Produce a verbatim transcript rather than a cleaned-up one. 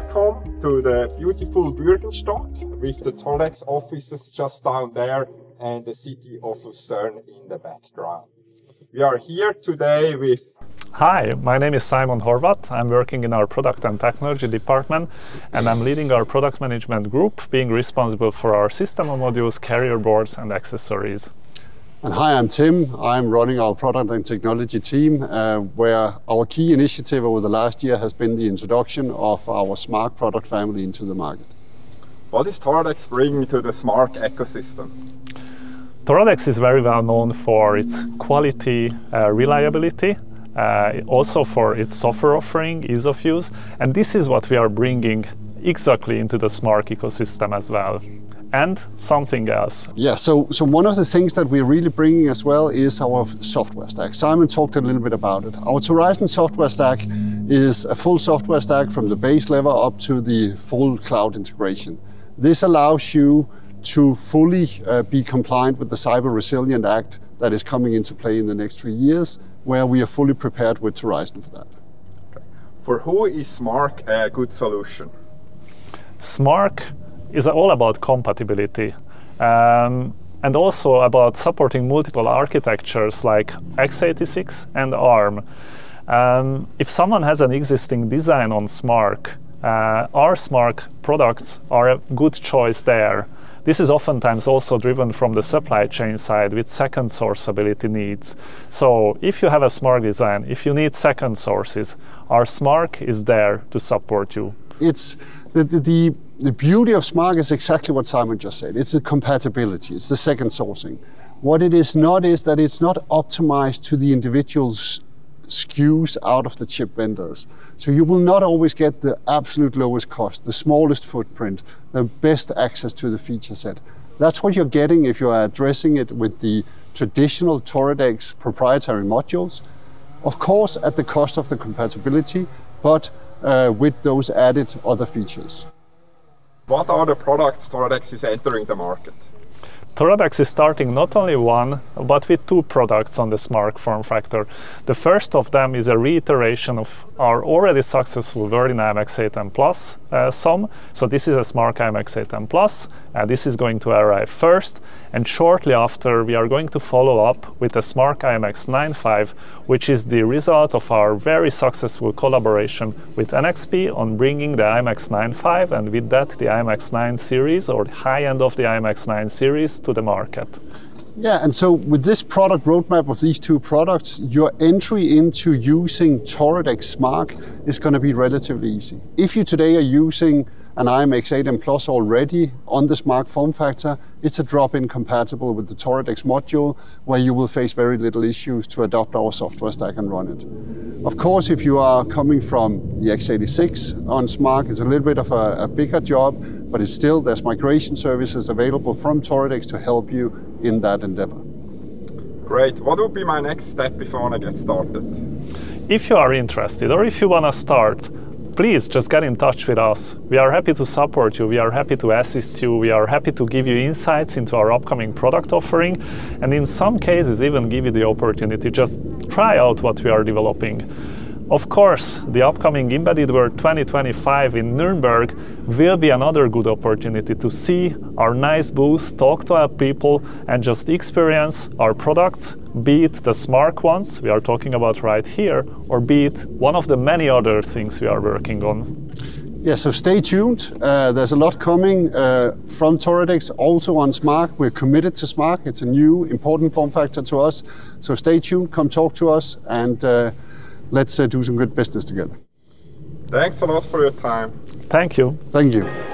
Welcome to the beautiful Bürgenstock with the Toradex offices just down there and the city of Lucerne in the background. We are here today with... Hi, my name is Simon Horvath. I'm working in our product and technology department, and I'm leading our product management group, being responsible for our system modules, carrier boards and accessories. And hi, I'm Tim. I'm running our product and technology team, uh, where our key initiative over the last year has been the introduction of our SMARC product family into the market. What is Toradex bringing to the SMARC ecosystem? Toradex is very well known for its quality, uh, reliability, uh, also for its software offering, ease of use, and this is what we are bringing exactly into the SMARC ecosystem as well. And something else. Yeah, so, so one of the things that we're really bringing as well is our software stack. Simon talked a little bit about it. Our Horizon software stack is a full software stack from the base level up to the full cloud integration. This allows you to fully uh, be compliant with the Cyber Resilient Act that is coming into play in the next three years, where we are fully prepared with Horizon for that. Okay. For who is SMARC a good solution? SMARC is all about compatibility um, and also about supporting multiple architectures like x eighty-six and ARM. Um, if someone has an existing design on SMARC, uh, our SMARC products are a good choice there. This is oftentimes also driven from the supply chain side with second sourceability needs. So if you have a SMARC design, if you need second sources, our SMARC is there to support you. It's the, the, the The beauty of SMARC is exactly what Simon just said. It's the compatibility, it's the second sourcing. What it is not is that it's not optimized to the individual S K Us out of the chip vendors. So you will not always get the absolute lowest cost, the smallest footprint, the best access to the feature set. That's what you're getting if you are addressing it with the traditional Toradex proprietary modules. Of course, at the cost of the compatibility, but uh, with those added other features. What are the products Toradex is entering the market? Toradex is starting not only one, but with two products on the SMARC form factor. The first of them is a reiteration of our already successful word in i M X eight M Plus uh, SOM. So this is a SMARC i M X eight M Plus, and this is going to arrive first. And shortly after, we are going to follow up with the SMARC i M X nine point five, which is the result of our very successful collaboration with N X P on bringing the i M X nine point five, and with that the i M X nine series, or the high end of the i M X nine series, to the market. Yeah, and so with this product roadmap of these two products, your entry into using Toradex SMARC is going to be relatively easy. If you today are using an i M X eight M Plus already on the SMARC form factor, it's a drop-in compatible with the Toradex module, where you will face very little issues to adopt our software stack and run it. Of course, if you are coming from the x eighty-six on SMARC, it's a little bit of a, a bigger job, but it's still, there's migration services available from Toradex to help you in that endeavor. Great. What would be my next step if I want to get started? If you are interested, or if you want to start, please just get in touch with us. We are happy to support you, we are happy to assist you, we are happy to give you insights into our upcoming product offering, and in some cases even give you the opportunity to just try out what we are developing. Of course, the upcoming Embedded World twenty twenty-five in Nuremberg will be another good opportunity to see our nice booth, talk to our people, and just experience our products, be it the SMARC ones we are talking about right here, or be it one of the many other things we are working on. Yeah, so stay tuned. Uh, there's a lot coming uh, from Toradex, also on SMARC. We're committed to SMARC. It's a new, important form factor to us. So stay tuned, come talk to us, and uh, let's uh, do some good business together. Thanks a lot for your time. Thank you. Thank you.